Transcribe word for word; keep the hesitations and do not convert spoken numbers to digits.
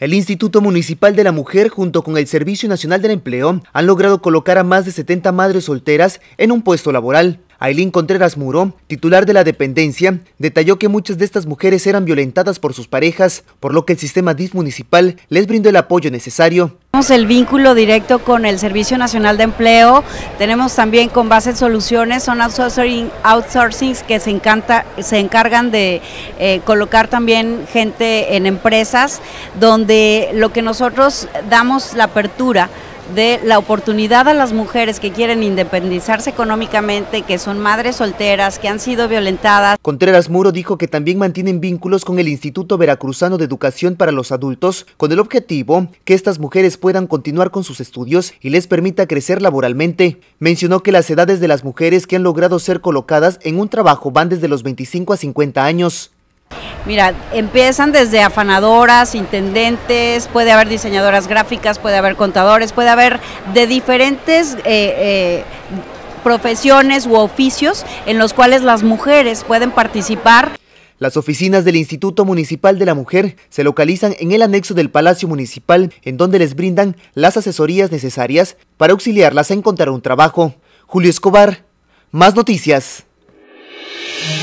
El Instituto Municipal de la Mujer junto con el Servicio Nacional del Empleo han logrado colocar a más de setenta madres solteras en un puesto laboral. Ailín Contreras Muro, titular de la dependencia, detalló que muchas de estas mujeres eran violentadas por sus parejas, por lo que el sistema D I F municipal les brindó el apoyo necesario. Tenemos el vínculo directo con el Servicio Nacional de Empleo, tenemos también con Base Soluciones, son outsourcing, outsourcing que se, encanta, se encargan de eh, colocar también gente en empresas, donde lo que nosotros damos la apertura de la oportunidad a las mujeres que quieren independizarse económicamente, que son madres solteras, que han sido violentadas. Contreras Muro dijo que también mantienen vínculos con el Instituto Veracruzano de Educación para los Adultos, con el objetivo que estas mujeres puedan continuar con sus estudios y les permita crecer laboralmente. Mencionó que las edades de las mujeres que han logrado ser colocadas en un trabajo van desde los veinticinco a cincuenta años. Mira, empiezan desde afanadoras, intendentes, puede haber diseñadoras gráficas, puede haber contadores, puede haber de diferentes eh, eh, profesiones u oficios en los cuales las mujeres pueden participar. Las oficinas del Instituto Municipal de la Mujer se localizan en el anexo del Palacio Municipal, en donde les brindan las asesorías necesarias para auxiliarlas a encontrar un trabajo. Julio Escobar, Más Noticias.